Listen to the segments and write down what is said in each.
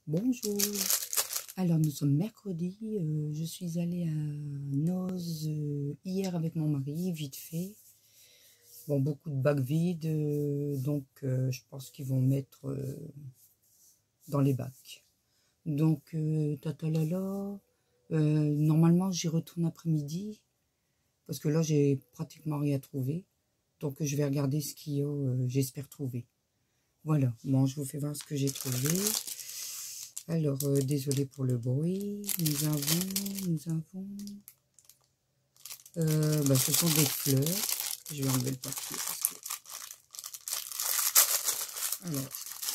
Bonjour. Alors nous sommes mercredi, je suis allée à Noz hier avec mon mari, vite fait. Bon, beaucoup de bacs vides, donc je pense qu'ils vont mettre dans les bacs. Donc tatalala, normalement j'y retourne après-midi, parce que là j'ai pratiquement rien trouvé. Donc je vais regarder ce qu'il y a, j'espère trouver. Voilà, bon je vous fais voir ce que j'ai trouvé. Alors, désolé pour le bruit. Nous avons, ce sont des fleurs. Je vais enlever le papier parce que... Alors,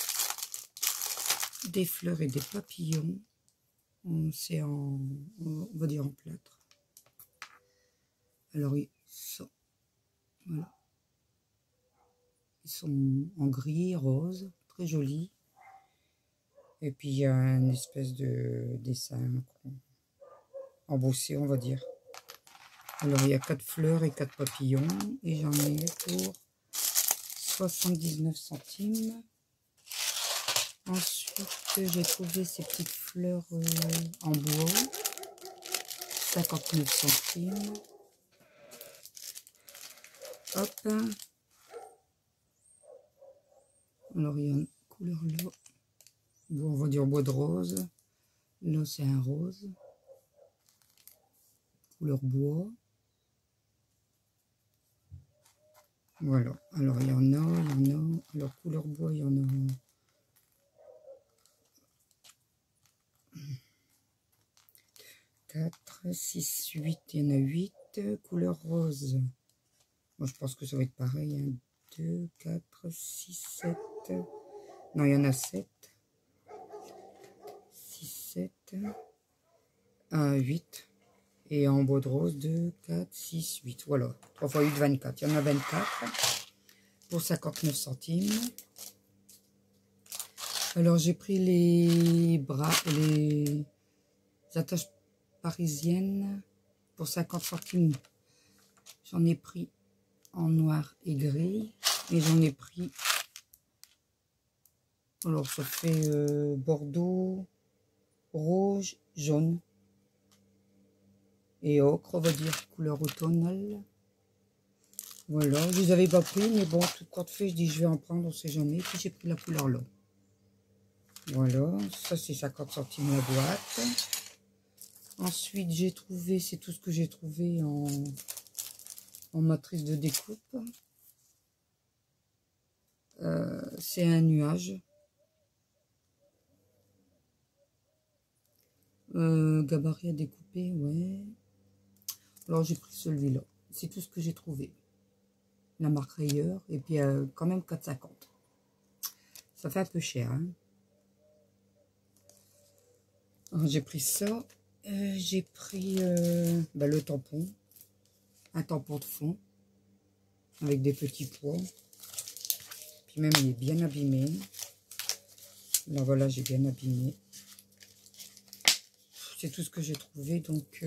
des fleurs et des papillons. C'est en, on va dire en plâtre. Alors, voilà. Ils sont en gris, rose, très jolis. Et puis, il y a une espèce de dessin embossé, on va dire. Alors, il y a 4 fleurs et 4 papillons. Et j'en ai pour 79 centimes. Ensuite, j'ai trouvé ces petites fleurs en bois. 59 centimes. Hop. Alors, il y a une couleur là. Bon, on va dire bois de rose. Là, c'est un rose. Couleur bois. Voilà. Alors, il y en a. Alors, couleur bois, il y en a. 4, 6, 8. Il y en a 8. Couleur rose. Moi, je pense que ça va être pareil. 1, 2, 4, 6, 7. Non, il y en a 7. 6, 7. 1, 8. Et en bois de rose, 2, 4, 6, 8. Voilà. 3 fois 8, 24. Il y en a 24. Pour 59 centimes. Alors, j'ai pris les attaches parisiennes pour 50 centimes. J'en ai pris en noir et gris. Et j'en ai pris... Alors, ça fait bordeaux, rouge, jaune. Et ocre, on va dire, couleur automnale. Voilà, je ne les avais pas pris, mais bon, tout compte fait, je dis je vais en prendre, on ne sait jamais. Puis j'ai pris la couleur là. Voilà, ça c'est 50 centimes la boîte. Ensuite, j'ai trouvé, c'est tout ce que j'ai trouvé en matrice de découpe. C'est un nuage. Gabarit à découper, ouais. Alors j'ai pris celui-là. C'est tout ce que j'ai trouvé. La marque Rayeur. Et puis quand même 4,50. Ça fait un peu cher. Hein. J'ai pris ça. J'ai pris le tampon. Un tampon de fond. Avec des petits pois. Puis même il est bien abîmé. Là voilà, j'ai bien abîmé. C'est tout ce que j'ai trouvé. Donc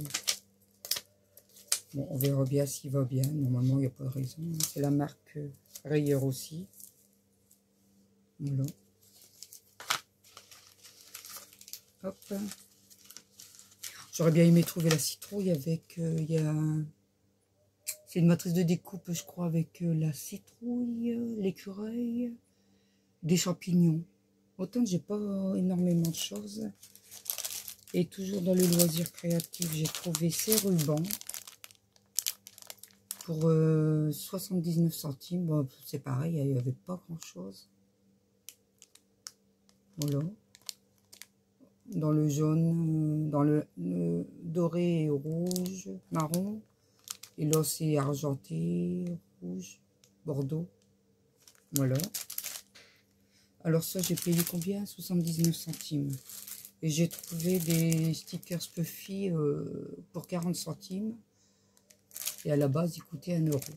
bon, on verra bien s'il va bien. Normalement, il n'y a pas de raison. C'est la marque Rayeur aussi. Voilà. Hop. J'aurais bien aimé trouver la citrouille avec... c'est une matrice de découpe, je crois, avec la citrouille, l'écureuil, des champignons. Autant j'ai pas énormément de choses. Et toujours dans le loisir créatif, j'ai trouvé ces rubans. Pour 79 centimes. Bon, c'est pareil, il n'y avait pas grand-chose. Voilà. Dans le jaune, dans le doré et rouge, marron. Et là, c'est argenté, rouge, bordeaux. Voilà. Alors ça, j'ai payé combien? 79 centimes. Et j'ai trouvé des stickers Puffy pour 40 centimes. Et à la base, ils coûtaient 1 €.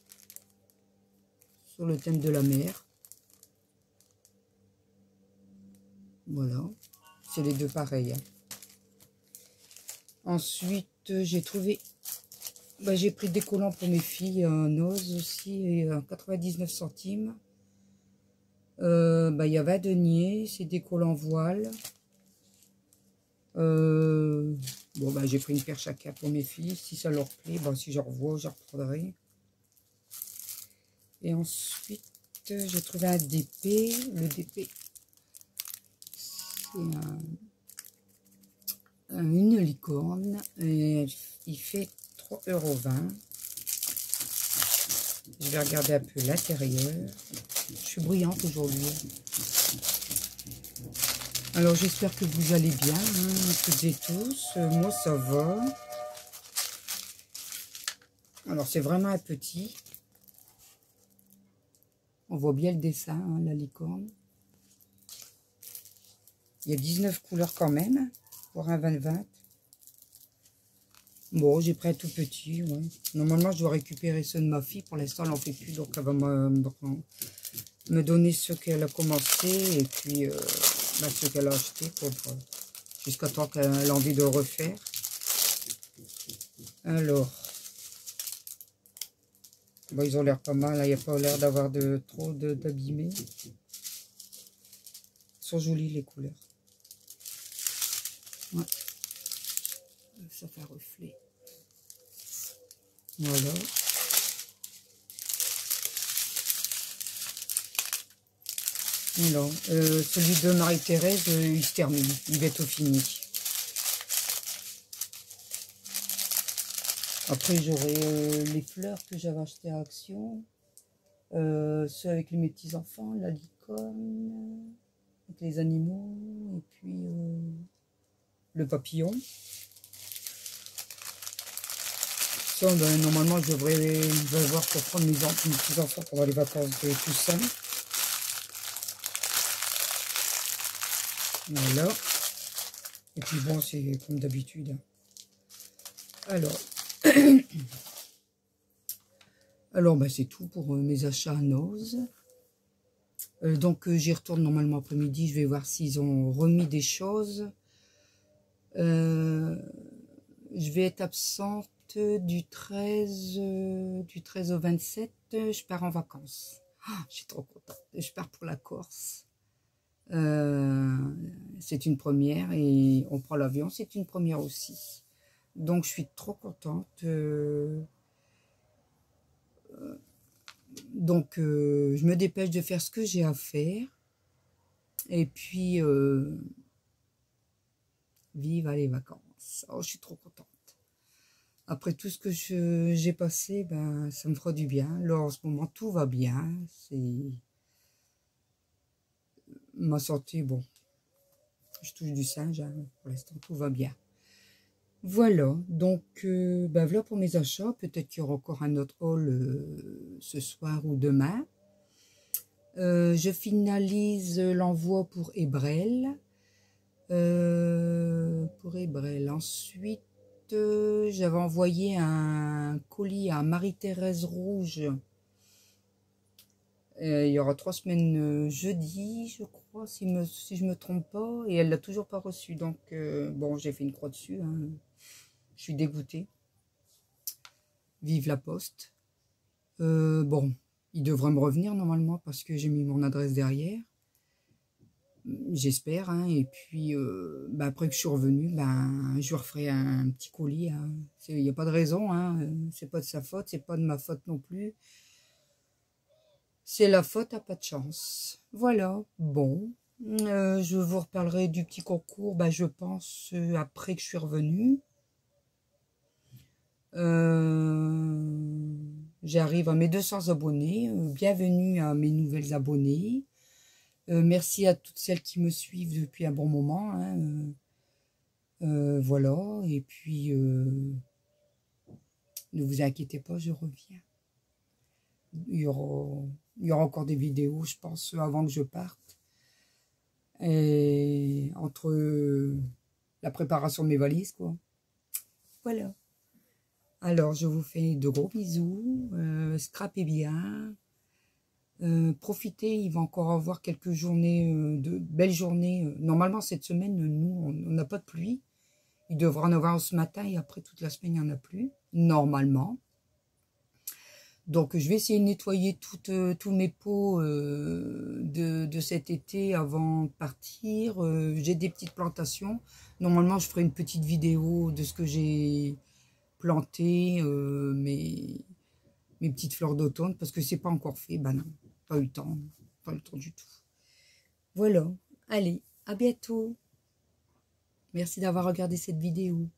Sur le thème de la mer. Voilà. C'est les deux pareils. Hein. Ensuite, j'ai trouvé... j'ai pris des collants pour mes filles, un Noz aussi, et 99 centimes. Il y a 20 deniers, c'est des cols en voile. J'ai pris une paire chacun pour mes filles. Si ça leur plaît, si je revois, je reprendrai. Et ensuite, j'ai trouvé un DP. Le DP, c'est une licorne. Et il fait 3,20 €. Je vais regarder un peu l'intérieur. Je suis bruyante aujourd'hui. Alors, j'espère que vous allez bien, toutes et tous. Moi, ça va. Alors, c'est vraiment un petit. On voit bien le dessin, la licorne. Il y a 19 couleurs quand même, pour un 20-20. Bon, j'ai pris un tout petit, ouais. Normalement, je dois récupérer ceux de ma fille. Pour l'instant, elle n'en fait plus, donc elle va me donner ceux qu'elle a commencé et puis ceux qu'elle a achetés jusqu'à temps qu'elle a envie de refaire. Alors, ils ont l'air pas mal, il n'y a pas l'air d'avoir trop d'abîmés. Ils sont jolies les couleurs. Ouais. Ça fait un reflet. Voilà. Alors, celui de Marie-Thérèse, il se termine. Il va être fini. Après, j'aurai les fleurs que j'avais achetées à Action. Ceux avec mes petits-enfants, la licorne, avec les animaux, et puis le papillon. Ça, normalement, je devrais voir pour prendre mes petits-enfants pendant les vacances de Toussaint. Voilà. Et puis bon, c'est comme d'habitude. Alors, c'est tout pour mes achats à Noz. Donc, j'y retourne normalement après-midi. Je vais voir s'ils ont remis des choses. Je vais être absente du 13 au 27. Je pars en vacances. Je suis trop contente. Je pars pour la Corse. C'est une première et on prend l'avion, c'est une première aussi. Donc je suis trop contente. Donc je me dépêche de faire ce que j'ai à faire. Et puis vive les vacances. Oh, je suis trop contente. Après tout ce que j'ai passé, ça me fera du bien. Là en ce moment tout va bien. C'est ma santé, bon. Je touche du singe, pour l'instant tout va bien. Voilà, donc voilà pour mes achats. Peut-être qu'il y aura encore un autre haul ce soir ou demain. Je finalise l'envoi pour Ebrel. Ensuite, j'avais envoyé un colis à Marie-Thérèse Rouge. Il y aura 3 semaines jeudi, je crois, si je me trompe pas. Et elle l'a toujours pas reçu. Donc, bon, j'ai fait une croix dessus. Je suis dégoûtée. Vive la poste. Bon, il devrait me revenir normalement parce que j'ai mis mon adresse derrière. J'espère. Et puis, après que je suis revenue, je referai un petit colis. Il n'y a pas de raison. C'est pas de sa faute, c'est pas de ma faute non plus. C'est la faute à pas de chance. Voilà, bon. Je vous reparlerai du petit concours, je pense, après que je suis revenue. J'arrive à mes 200 abonnés. Bienvenue à mes nouvelles abonnés. Merci à toutes celles qui me suivent depuis un bon moment. Voilà, et puis ne vous inquiétez pas, je reviens. Il y aura encore des vidéos, je pense, avant que je parte. Et entre la préparation de mes valises, quoi. Voilà. Alors, je vous fais de gros bisous. Scrapez bien. Profitez, il va encore avoir quelques journées, de belles journées. Normalement, cette semaine, nous, on n'a pas de pluie. Il devra en avoir ce matin et après toute la semaine, il n'y en a plus. Normalement. Donc, je vais essayer de nettoyer tous mes pots de cet été avant de partir. J'ai des petites plantations. Normalement, je ferai une petite vidéo de ce que j'ai planté, mes petites fleurs d'automne, parce que c'est pas encore fait. Ben non, pas eu le temps. Pas eu le temps du tout. Voilà. Allez, à bientôt. Merci d'avoir regardé cette vidéo.